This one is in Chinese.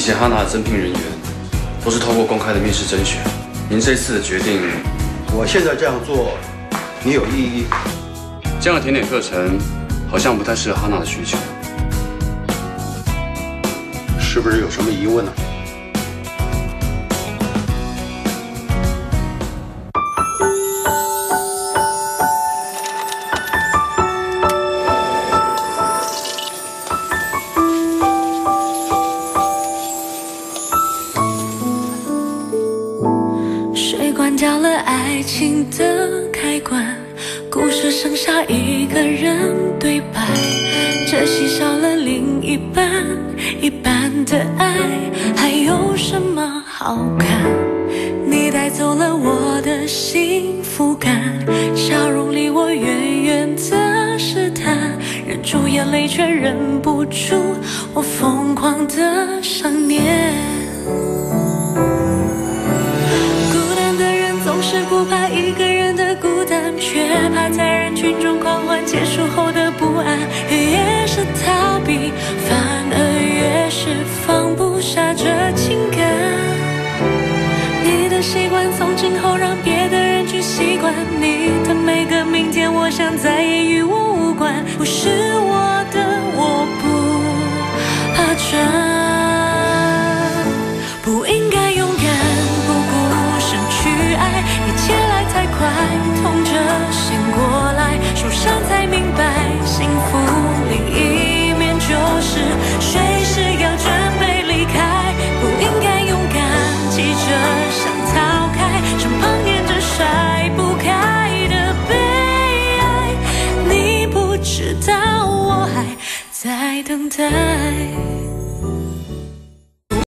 及哈娜的增聘人员，都是透过公开的面试甄选。您这次的决定， 我现在这样做，你有异议？ 这样的甜点课程好像不太适合哈娜的需求。 是不是有什么疑问呢？ 水关掉了爱情的开关，故事剩下一个人对白，这戏少了另一半，一半的爱还有什么好看？你带走了我的幸福感，笑容离我远远的试探，忍住眼泪却忍不住我疯狂的想念。总是不怕一个人的孤单，却怕在人群中狂欢结束后的不安。越是逃避，反而越是放不下这情感。你的习惯从今后让别的人去习惯，你的每个明天我想再也与我无关。不是我的我不怕转，不应该勇敢不顾身去爱，一切来太快，痛着醒过来，受伤才明白，幸福另一面就是随时要准备离开。不应该勇敢急着想逃开，身旁黏着甩不开的悲哀，你不知道我还在等待。